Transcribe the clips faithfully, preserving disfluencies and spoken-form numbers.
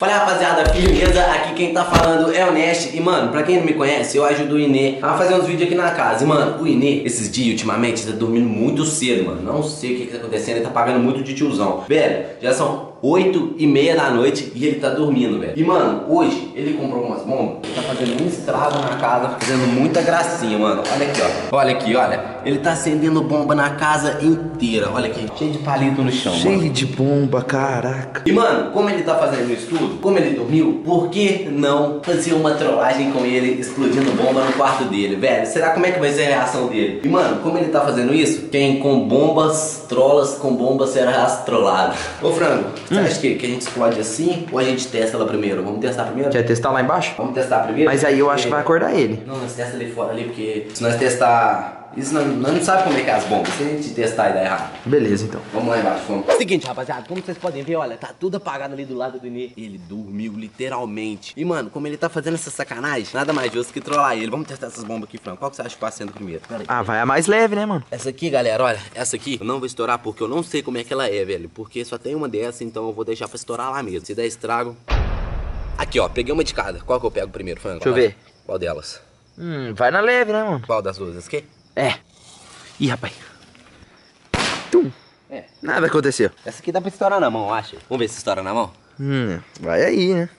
Fala rapaziada, firmeza, aqui quem tá falando é o Nest. E mano, pra quem não me conhece, eu ajudo o Inê a fazer uns vídeos aqui na casa. E mano, o Inê, esses dias ultimamente, tá dormindo muito cedo, mano. Não sei o que que tá acontecendo, ele tá pagando muito de tiozão. Velho, já são oito e meia da noite e ele tá dormindo, velho. E mano, hoje ele comprou umas bombas, ele tá fazendo um estrago na casa, fazendo muita gracinha, mano. Olha aqui, ó. Olha aqui, olha. Ele tá acendendo bomba na casa inteira. Olha aqui, cheio de palito no chão, Cheio mano. de bomba, caraca. E mano, como ele tá fazendo isso tudo, como ele dormiu, por que não fazer uma trollagem com ele explodindo bomba no quarto dele, velho? Será como é que vai ser a reação dele? E mano, como ele tá fazendo isso, quem com bombas, trollas com bombas será trollado. Ô Frango, você acha que, que a gente explode assim ou a gente testa ela primeiro? Vamos testar primeiro? Quer testar lá embaixo? Vamos testar primeiro? Mas aí eu acho que vai acordar ele. Não, nós testa ali fora ali, porque se nós testar... Isso nós, nós não sabemos como é que é as bombas, se a gente testar e dar errado. Beleza, então. Vamos lá embaixo, vamos. Seguinte, rapaziada, como vocês podem ver, olha, tá tudo apagado ali do lado do Inê. Ele dormiu, literalmente. E, mano, como ele tá fazendo essa sacanagem, nada mais justo que trollar ele. Vamos testar essas bombas aqui, Franco. Qual que você acha que vai acender primeiro? Pera aí. Ah, vai a mais leve, né, mano? Essa aqui, galera, olha, essa aqui eu não vou estourar porque eu não sei como é que ela é, velho. Porque só tem uma dessa, então eu vou deixar pra estourar lá mesmo. Se der estrago... Aqui, ó, peguei uma de cada. Qual que eu pego primeiro, Franco? Deixa eu ver. Qual delas? Hum, vai na leve, né, mano? Qual das duas? Essa aqui? É. Ih, rapaz. Tum. É. Nada aconteceu. Essa aqui dá pra estourar na mão, acha? Vamos ver se estoura na mão. Hum, vai aí, né?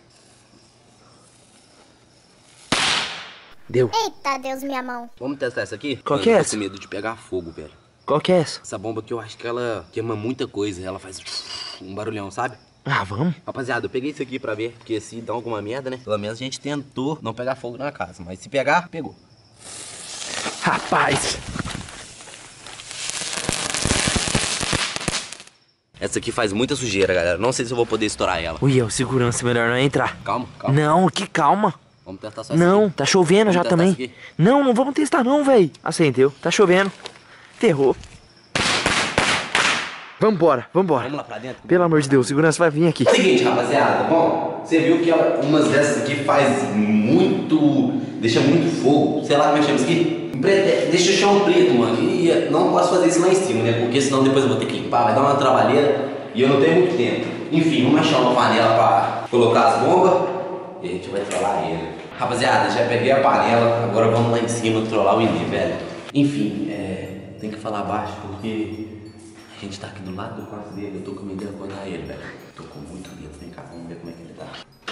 Deu. Eita, Deus, minha mão. Vamos testar essa aqui? Qual Eu que é tô essa? com medo de pegar fogo, velho. Qual que é essa? Essa bomba aqui eu acho que ela queima muita coisa. Ela faz um barulhão, sabe? Ah, vamos. Rapaziada, eu peguei isso aqui pra ver, porque se dá alguma merda, né? Pelo menos a gente tentou não pegar fogo na casa. Mas se pegar, pegou. Rapaz. Essa aqui faz muita sujeira, galera. Não sei se eu vou poder estourar ela. Ui, é o segurança, melhor não entrar. Calma, calma. Não, que calma. Vamos testar só essa Não, aqui. tá chovendo Vamos já testar também. essa aqui? Não, não vamos testar não, velho. Acendeu, tá chovendo. Ferrou. Vambora, vambora. Vamos lá pra dentro? Pelo amor de Deus, segurança vai vir aqui. Seguinte, rapaziada, bom, você viu que ela, umas dessas aqui faz muito, deixa muito fogo, sei lá como é que chama isso aqui, Pre- deixa o chão preto, mano, e não posso fazer isso lá em cima, né, porque senão depois eu vou ter que limpar, vai dar uma trabalheira e eu não tenho muito tempo. Enfim, vamos achar uma panela pra colocar as bombas e a gente vai trollar ele. Rapaziada, já peguei a panela, agora vamos lá em cima trollar o Inê, velho. Enfim, é, tem que falar baixo porque... A gente tá aqui do lado do quarto dele, eu tô com medo de acordar ele, velho. Tô com muito medo, vem cá, vamos ver como é que ele tá.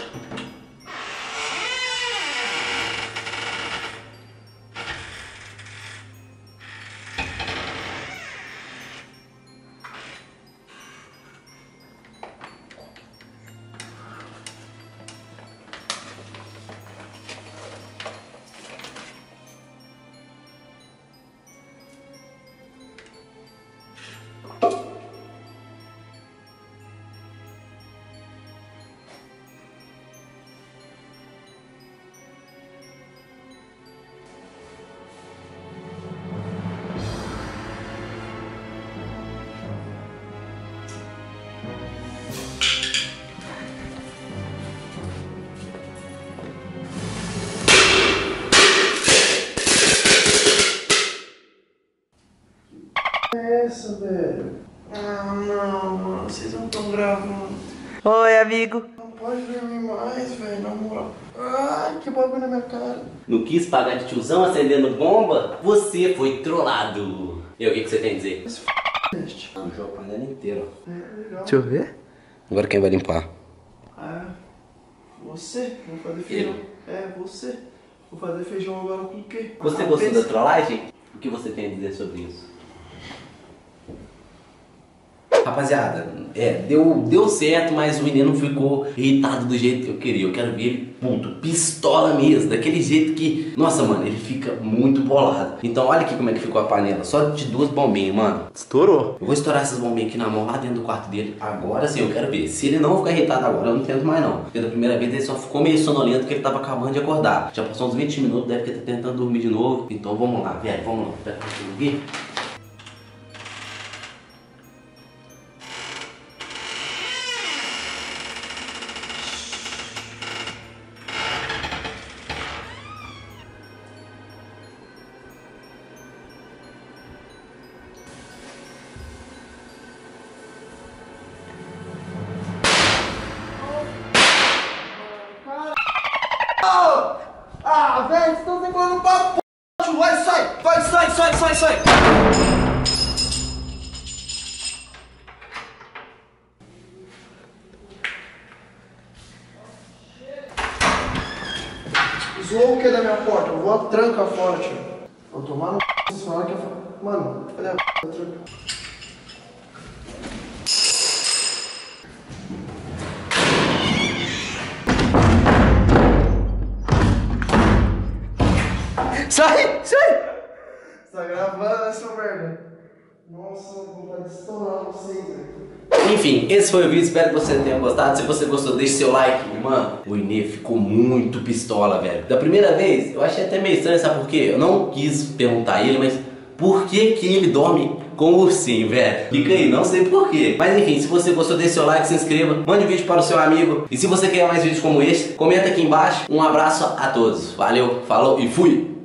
Essa, velho. Ah, não, mano. Vocês não estão gravando. Oi, amigo. Não pode dormir mais, velho. Na moral. Ai, que bagulho na minha cara. Não quis pagar de tiozão acendendo bomba? Você foi trollado. E aí, o que, que você tem a dizer? Esse f***, Nest. Não, joga a panela inteira, ó. É, legal. Deixa eu ver. Agora quem vai limpar? Ah, você? Vou fazer feijão. É, você. Vou fazer feijão agora com o quê? Você Ah, gostou pensa- da trollagem? O que você tem a dizer sobre isso? Rapaziada, é, deu, deu certo, mas o menino ficou irritado do jeito que eu queria. Eu quero ver ele puto, pistola mesmo, daquele jeito que... Nossa, mano, ele fica muito bolado. Então olha aqui como é que ficou a panela, só de duas bombinhas, mano. Estourou. Eu vou estourar essas bombinhas aqui na mão, lá dentro do quarto dele. Agora sim, eu quero ver. Se ele não ficar irritado agora, eu não tento mais não. Porque da primeira vez ele só ficou meio sonolento porque ele tava acabando de acordar. Já passou uns vinte minutos, deve que ele tá tentando dormir de novo. Então vamos lá, velho, vamos lá. Pega aqui. Ah, velho, vocês estão segurando pra p***. Vai, sai! Vai, sai, sai, sai, sai! Zoou o que da minha porta? Eu vou a tranca fora, tio. Vou tomar no c... Vocês falaram que eu... Mano, cadê a p... da tranca? Sai! Sai! Você tá gravando, né, seu merda? Nossa, vontade de estourar vocês, velho. Enfim, esse foi o vídeo, espero que você tenha gostado. Se você gostou, deixe seu like. Mano, o Inê ficou muito pistola, velho. Da primeira vez, eu achei até meio estranho, sabe por quê? Eu não quis perguntar a ele, mas por que que ele dorme com o ursinho, velho? Fica aí, não sei por quê. Mas enfim, se você gostou, deixe seu like, se inscreva, mande o vídeo para o seu amigo. E se você quer mais vídeos como este, comenta aqui embaixo. Um abraço a todos. Valeu, falou e fui!